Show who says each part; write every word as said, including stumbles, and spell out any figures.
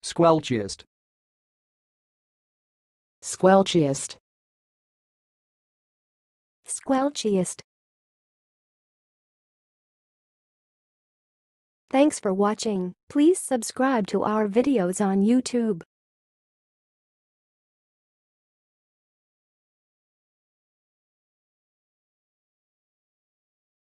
Speaker 1: Squelchiest.
Speaker 2: Squelchiest.
Speaker 3: Squelchiest. Thanks for watching. Please subscribe to our videos on YouTube.